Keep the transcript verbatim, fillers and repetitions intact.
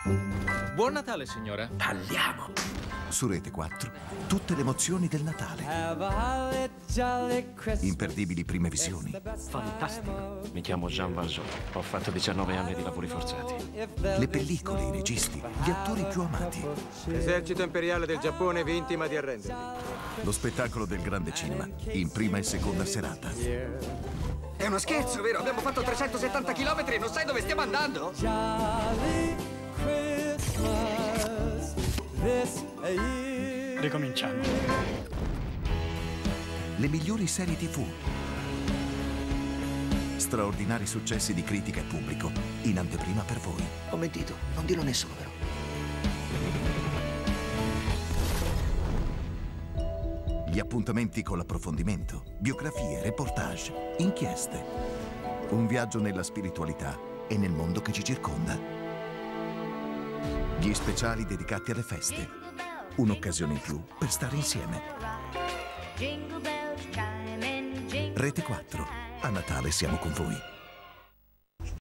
Buon Natale, signora. Balliamo. Su Rete quattro, tutte le emozioni del Natale. Imperdibili prime visioni. Fantastico. Mi chiamo Jean Valjean. Ho fatto diciannove anni di lavori forzati. Le pellicole, i registi, gli attori più amati. L'esercito imperiale del Giappone vi intima di arrendervi. Lo spettacolo del grande cinema, in prima e seconda serata. È uno scherzo, vero? Abbiamo fatto trecentosettanta chilometri e non sai dove stiamo andando? Ricominciamo. Le migliori serie tivù. Straordinari successi di critica e pubblico, in anteprima per voi. Ho mentito, non dirlo a nessuno, vero? Gli appuntamenti con l'approfondimento, biografie, reportage, inchieste. Un viaggio nella spiritualità e nel mondo che ci circonda. Gli speciali dedicati alle feste. Un'occasione in più per stare insieme. Rete quattro. A Natale siamo con voi.